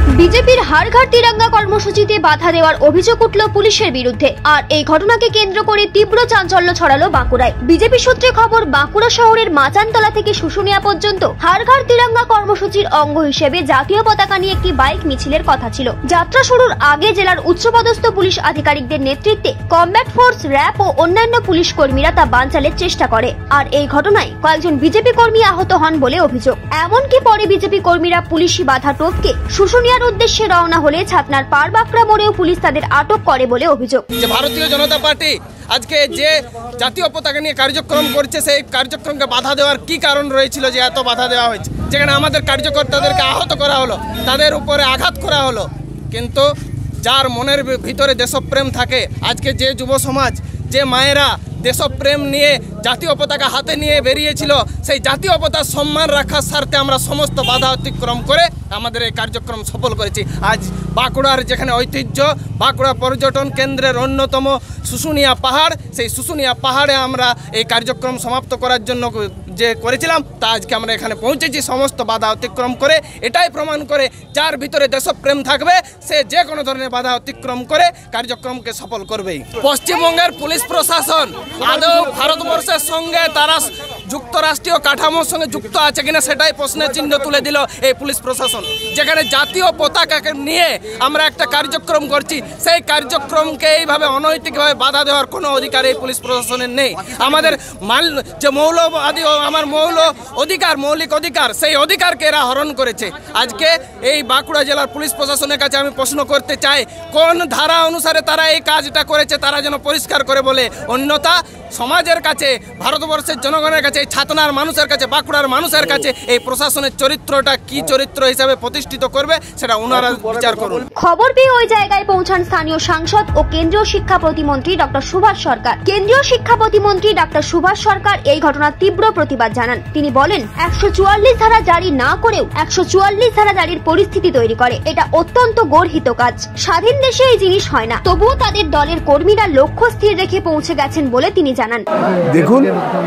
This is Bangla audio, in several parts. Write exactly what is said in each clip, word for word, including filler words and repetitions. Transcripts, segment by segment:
বিজেপির হারঘাট তিরঙ্গা কর্মসূচিতে বাধা দেওয়ার অভিযোগ উঠল পুলিশের বিরুদ্ধে। আর এই ঘটনাকে কেন্দ্র করে তীব্র চাঞ্চল্য ছড়ালো বাঁকুড়ায়। বিজেপি সূত্রে খবর, বাঁকুড়া শহরের মাচানতলা থেকে শুশুনিয়া পর্যন্ত হারঘাট তিরঙ্গা কর্মসূচির অঙ্গ হিসেবে জাতীয় পতাকা নিয়ে একটি বাইক মিছিলের কথা ছিল। যাত্রা শুরুর আগে জেলার উচ্চপদস্থ পুলিশ আধিকারিকদের নেতৃত্বে কমব্যাট ফোর্স, র্যাব ও অন্যান্য পুলিশ কর্মীরা তা বানচালের চেষ্টা করে। আর এই ঘটনায় কয়েকজন বিজেপি কর্মী আহত হন বলে অভিযোগ। এমনকি পরে বিজেপি কর্মীরা পুলিশি বাধা টপকে শুশুনিয়ার উদ্দেশ্যে রওনা হলে ছাতনার পারবাকড়া মোড়েও পুলিশ তাদের আটক করে বলে অভিযোগ। ভারতীয় জনতা পার্টি আজকে যে জাতীয় পতাকা নিয়ে কার্যক্রম করছে, সেই কার্যক্রমকে বাধা দেওয়ার কি কারণ রয়েছিল যে এত বাধা দেওয়া হয়েছে? যেখানে আমাদের কার্যকর্তাদেরকে আহত করা হলো, তাদের উপরে আঘাত করা হলো, কিন্তু যার মনের ভিতরে দেশপ্রেম থাকে, আজকে যে যুব সমাজ, যে মায়েরা দেশপ্রেম নিয়ে জাতীয় পতাকা হাতে নিয়ে বেরিয়েছিল, সেই জাতীয় পতাকার সম্মান রাখার স্বার্থে আমরা সমস্ত বাধা অতিক্রম করে আমাদের এই কার্যক্রম সফল করেছি। আজ বাঁকুড়ার যেখানে ঐতিহ্য, বাঁকুড়া পর্যটন কেন্দ্রের অন্যতম শুশুনিয়া পাহাড়, সেই শুশুনিয়া পাহাড়ে আমরা এই কার্যক্রম সমাপ্ত করার জন্য যে করেছিলাম, তা আজকে আমরা এখানে পৌঁছেছি সমস্ত বাধা অতিক্রম করে। এটাই প্রমাণ করে যার ভিতরে দেশপ্রেম থাকবে সে যে কোনো ধরনের বাধা অতিক্রম করে কার্যক্রমকে সফল করবেই। পশ্চিমবঙ্গের পুলিশ প্রশাসন আদৌ ভারতবর্ষের সঙ্গে তারা যুক্তরাষ্ট্রীয় কাঠামোর সঙ্গে যুক্ত আছে কিনা সেটাই প্রশ্নের চিহ্ন তুলে দিল এই পুলিশ প্রশাসন। যেখানে জাতীয় পতাকাকে নিয়ে আমরা একটা কার্যক্রম করছি, সেই কার্যক্রমকে এইভাবে অনৈতিকভাবে বাধা দেওয়ার কোনো অধিকার এই পুলিশ প্রশাসনের নেই। আমাদের মাল যে মৌলবাদী আমার মৌল অধিকার, মৌলিক অধিকার, সেই অধিকারকে এরা হরণ করেছে। আজকে এই বাঁকুড়া জেলার পুলিশ প্রশাসনের কাছে আমি প্রশ্ন করতে চাই, কোন ধারা অনুসারে তারা এই কাজটা করেছে তারা যেন পরিষ্কার করে বলে। অন্যথা সমাজের কাছে, ভারতবর্ষের জনগণের কাছে, ছাতনার মানুষের কাছে, বাঁকুড়ার মানুষের কাছে এই প্রশাসনের চরিত্রটা কি চরিত্র হিসাবে প্রতিষ্ঠিত করবে সেটা ওনারা বিচার করুন। খবর পেয়ে ওই জায়গায় পৌঁছান স্থানীয় সাংসদ ও কেন্দ্রীয় শিক্ষা প্রতিমন্ত্রী ডক্টর সুভাষ সরকার। কেন্দ্রীয় শিক্ষা প্রতিমন্ত্রী ডক্টর সুভাষ সরকার এই ঘটনার তীব্র প্রতিবাদ জানান। তিনি বলেন, একশো চুয়াল্লিশ ধারা জারি না করেও একশো চুয়াল্লিশ ধারা জারির পরিস্থিতি তৈরি করে, এটা অত্যন্ত গর্হিত কাজ। স্বাধীন দেশে এই জিনিস হয় না। তবুও তাদের দলের কর্মীরা লক্ষ্য স্থির রেখে পৌঁছে গেছেন বলে তিনি জানান। দেখুন,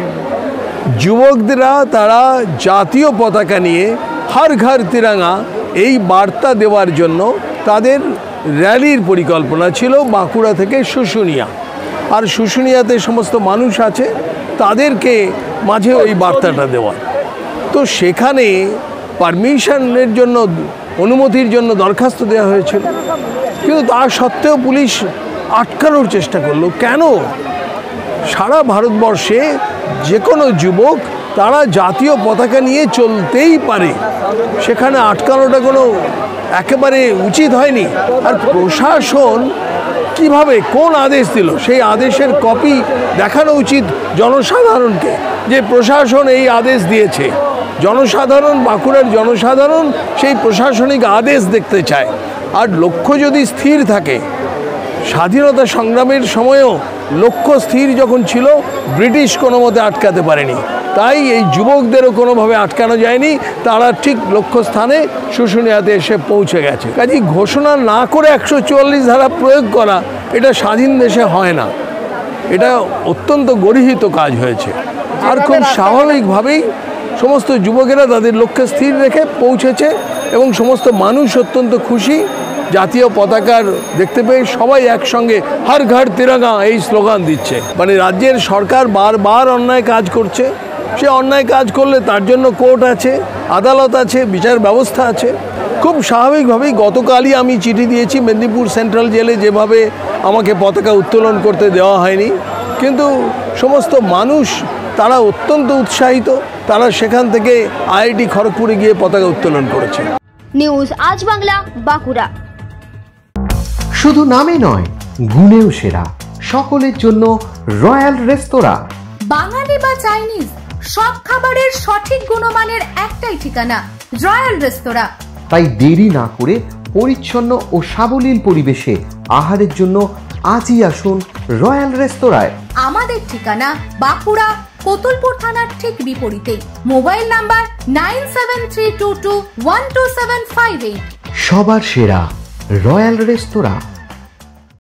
যুবকরা তারা জাতীয় পতাকা নিয়ে হর ঘর তিরঙ্গা এই বার্তা দেওয়ার জন্য তাদের র্যালির পরিকল্পনা ছিল বাঁকুড়া থেকে শুশুনিয়া। আর শুশুনিয়াতে সমস্ত মানুষ আছে, তাদেরকে মাঝে ওই বার্তাটা দেওয়া। তো সেখানে পারমিশনের জন্য, অনুমতির জন্য দরখাস্ত দেওয়া হয়েছিল, কিন্তু তা সত্ত্বেও পুলিশ আটকানোর চেষ্টা করলো। কেন? সারা ভারতবর্ষে যে কোনো যুবক তারা জাতীয় পতাকা নিয়ে চলতেই পারে, সেখানে আটকানোটা কোনো একেবারে উচিত হয়নি। আর প্রশাসন কিভাবে কোন আদেশ দিল সেই আদেশের কপি দেখানো উচিত জনসাধারণকে, যে প্রশাসন এই আদেশ দিয়েছে। জনসাধারণ, বাঁকুড়ার জনসাধারণ সেই প্রশাসনিক আদেশ দেখতে চায়। আর লক্ষ্য যদি স্থির থাকে, স্বাধীনতা সংগ্রামের সময়ও লক্ষ্য স্থির যখন ছিল, ব্রিটিশ কোনো মতে আটকাতে পারেনি। তাই এই যুবকদেরও কোনোভাবে আটকানো যায়নি, তারা ঠিক লক্ষ্যস্থানে শুশুনিয়াতে এসে পৌঁছে গেছে। কাজেই ঘোষণা না করে একশো চুয়াল্লিশ ধারা প্রয়োগ করা, এটা স্বাধীন দেশে হয় না। এটা অত্যন্ত গর্হিত কাজ হয়েছে। আর খুব স্বাভাবিকভাবেই সমস্ত যুবকেরা তাদের লক্ষ্যে স্থির রেখে পৌঁছেছে এবং সমস্ত মানুষ অত্যন্ত খুশি। জাতীয় পতাকার দেখতে পেয়ে সবাই একসঙ্গে হর ঘর তিরঙ্গা এই স্লোগান দিচ্ছে। মানে রাজ্যের সরকার বারবার অন্যায় কাজ করছে, সে অন্যায় কাজ করলে তার জন্য কোর্ট আছে, আদালত আছে, বিচার ব্যবস্থা আছে। খুব স্বাভাবিকভাবেই গতকালই আমি চিঠি দিয়েছি মেদিনীপুর সেন্ট্রাল জেলে, যেভাবে আমাকে পতাকা উত্তোলন করতে দেওয়া হয়নি, কিন্তু সমস্ত মানুষ তারা অত্যন্ত উৎসাহিত। তারা সেখান থেকে আইআইটি খড়গপুরে গিয়ে পতাকা উত্তোলন করেছে। নিউজ আজ বাংলা, বাঁকুড়া। শুধু নামে নয়, গুণেও সেরা, সকলের জন্য রয়্যাল রেস্তোরাঁ। বাঙালি বা চাইনিজ সব খাবারের সঠিক গুণমানের একটাই ঠিকানা, রয়্যাল রেস্তোরাঁ। তাই দেরি না করে পরিচ্ছন্ন ও সাবলীল পরিবেশে আহারের জন্য আজই আসুন রয়্যাল রেস্তোরাঁয়। আমাদের ঠিকানা বাঁকুড়া কোতুলপুর থানার ঠিক বিপরীতে। Mobile number nine seven three two two one two seven five eight. সবার সেরা রয়্যাল রেস্তোরাঁ।